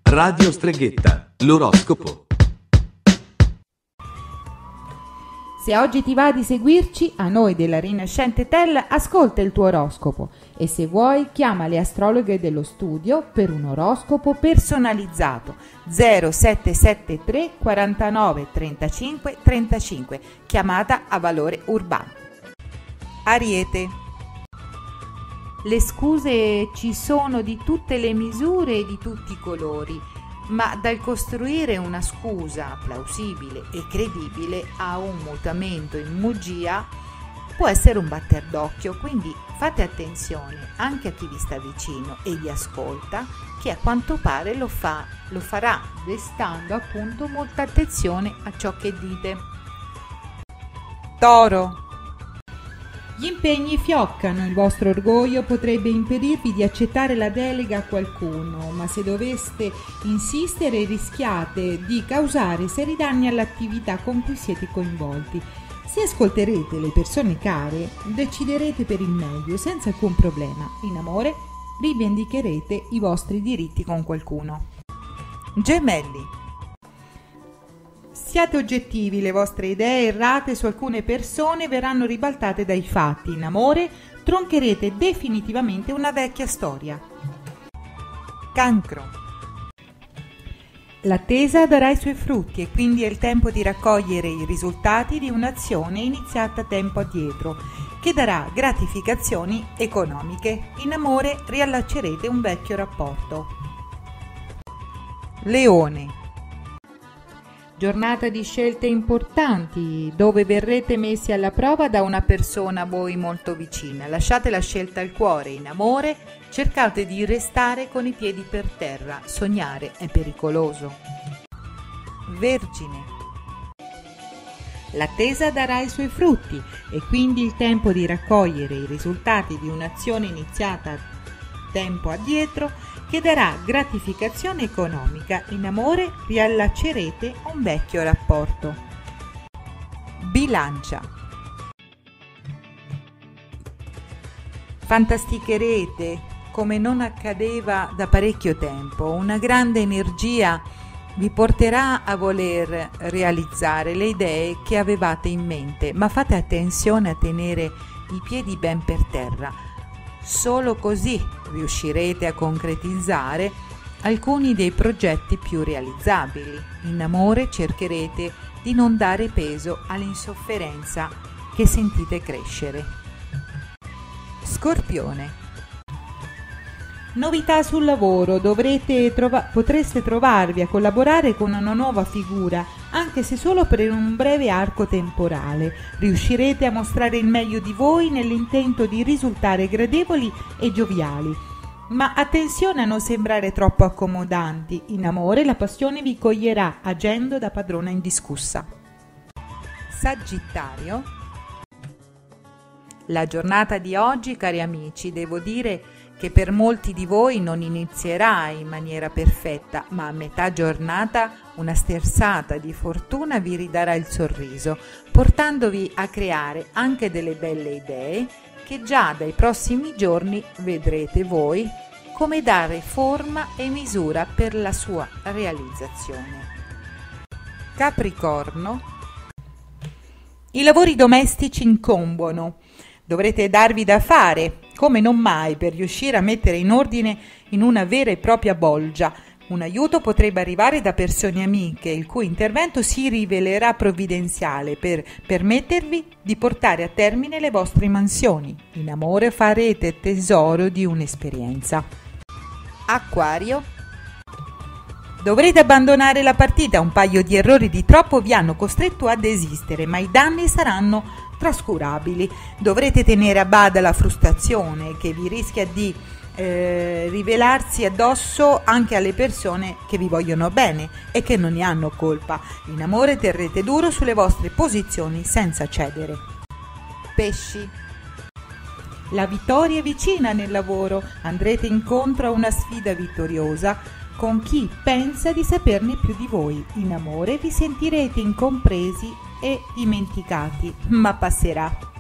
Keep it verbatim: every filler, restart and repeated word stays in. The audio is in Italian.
Radio Streghetta, l'oroscopo. Se oggi ti va di seguirci, a noi della Rinascente Tel ascolta il tuo oroscopo e se vuoi chiama le astrologhe dello studio per un oroscopo personalizzato zero sette sette tre quarantanove trentacinque trentacinque, chiamata a valore urbano. Ariete. Le scuse ci sono di tutte le misure e di tutti i colori, ma dal costruire una scusa plausibile e credibile a un mutamento in bugia può essere un batter d'occhio, quindi fate attenzione anche a chi vi sta vicino e vi ascolta, che a quanto pare lo fa, lo farà destando appunto molta attenzione a ciò che dite. Toro. Gli impegni fioccano, il vostro orgoglio potrebbe impedirvi di accettare la delega a qualcuno, ma se doveste insistere rischiate di causare seri danni all'attività con cui siete coinvolti. Se ascolterete le persone care, deciderete per il meglio senza alcun problema. In amore, rivendicherete i vostri diritti con qualcuno. Gemelli. Siate oggettivi, le vostre idee errate su alcune persone verranno ribaltate dai fatti. In amore troncherete definitivamente una vecchia storia. Cancro. L'attesa darà i suoi frutti e quindi è il tempo di raccogliere i risultati di un'azione iniziata tempo addietro, che darà gratificazioni economiche. In amore riallaccerete un vecchio rapporto. Leone. Giornata di scelte importanti, dove verrete messi alla prova da una persona a voi molto vicina. Lasciate la scelta al cuore. In amore cercate di restare con i piedi per terra. Sognare è pericoloso. Vergine. L'attesa darà i suoi frutti e quindi il tempo di raccogliere i risultati di un'azione iniziata tempo addietro che darà gratificazione economica. In amore riallaccerete un vecchio rapporto. Bilancia. Fantasticherete come non accadeva da parecchio tempo. Una grande energia vi porterà a voler realizzare le idee che avevate in mente, ma fate attenzione a tenere i piedi ben per terra. Solo così riuscirete a concretizzare alcuni dei progetti più realizzabili. In amore cercherete di non dare peso all'insofferenza che sentite crescere. Scorpione. Novità sul lavoro, dovrete trova- potreste trovarvi a collaborare con una nuova figura, anche se solo per un breve arco temporale. Riuscirete a mostrare il meglio di voi nell'intento di risultare gradevoli e gioviali. Ma attenzione a non sembrare troppo accomodanti. In amore la passione vi coglierà agendo da padrona indiscussa. Sagittario. La giornata di oggi, cari amici, devo dire che per molti di voi non inizierà in maniera perfetta, ma a metà giornata una sterzata di fortuna vi ridarà il sorriso, portandovi a creare anche delle belle idee che già dai prossimi giorni vedrete voi come dare forma e misura per la sua realizzazione. Capricorno. I lavori domestici incombono. Dovrete darvi da fare, come non mai, per riuscire a mettere in ordine in una vera e propria bolgia. Un aiuto potrebbe arrivare da persone amiche, il cui intervento si rivelerà provvidenziale per permettervi di portare a termine le vostre mansioni. In amore farete tesoro di un'esperienza. Acquario. Dovrete abbandonare la partita, un paio di errori di troppo vi hanno costretto a desistere, ma i danni saranno trascurabili. Dovrete tenere a bada la frustrazione che vi rischia di eh, rivelarsi addosso anche alle persone che vi vogliono bene e che non ne hanno colpa. In amore terrete duro sulle vostre posizioni senza cedere. Pesci. La vittoria è vicina nel lavoro, andrete incontro a una sfida vittoriosa con chi pensa di saperne più di voi. In amore vi sentirete incompresi e dimenticati, ma passerà.